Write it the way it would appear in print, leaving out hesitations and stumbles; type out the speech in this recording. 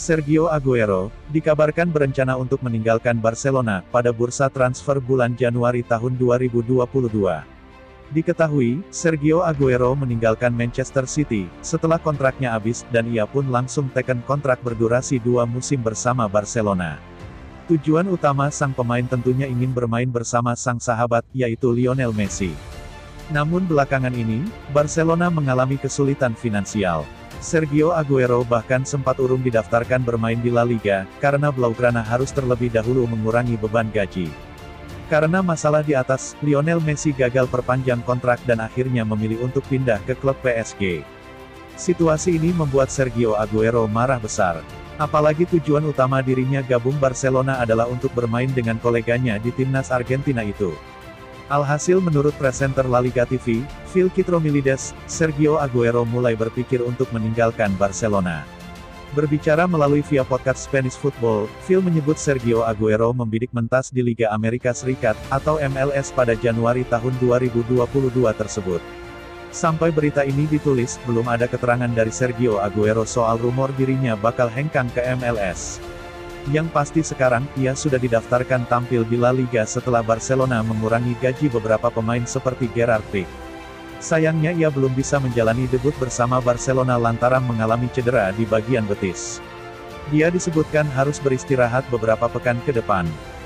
Sergio Aguero, dikabarkan berencana untuk meninggalkan Barcelona pada bursa transfer bulan Januari tahun 2022. Diketahui, Sergio Aguero meninggalkan Manchester City, setelah kontraknya habis, dan ia pun langsung teken kontrak berdurasi 2 musim bersama Barcelona. Tujuan utama sang pemain tentunya ingin bermain bersama sang sahabat, yaitu Lionel Messi. Namun belakangan ini, Barcelona mengalami kesulitan finansial. Sergio Aguero bahkan sempat urung didaftarkan bermain di La Liga, karena Blaugrana harus terlebih dahulu mengurangi beban gaji. Karena masalah di atas, Lionel Messi gagal perpanjang kontrak dan akhirnya memilih untuk pindah ke klub PSG. Situasi ini membuat Sergio Aguero marah besar. Apalagi tujuan utama dirinya gabung Barcelona adalah untuk bermain dengan koleganya di timnas Argentina itu. Alhasil menurut presenter La Liga TV, Phil Kitromilides, Sergio Aguero mulai berpikir untuk meninggalkan Barcelona. Berbicara melalui via podcast Spanish Football, Phil menyebut Sergio Aguero membidik mentas di Liga Amerika Serikat, atau MLS pada Januari tahun 2022 tersebut. Sampai berita ini ditulis, belum ada keterangan dari Sergio Aguero soal rumor dirinya bakal hengkang ke MLS. Yang pasti sekarang, ia sudah didaftarkan tampil di La Liga setelah Barcelona mengurangi gaji beberapa pemain seperti Gerard Pique. Sayangnya ia belum bisa menjalani debut bersama Barcelona lantaran mengalami cedera di bagian betis. Dia disebutkan harus beristirahat beberapa pekan ke depan.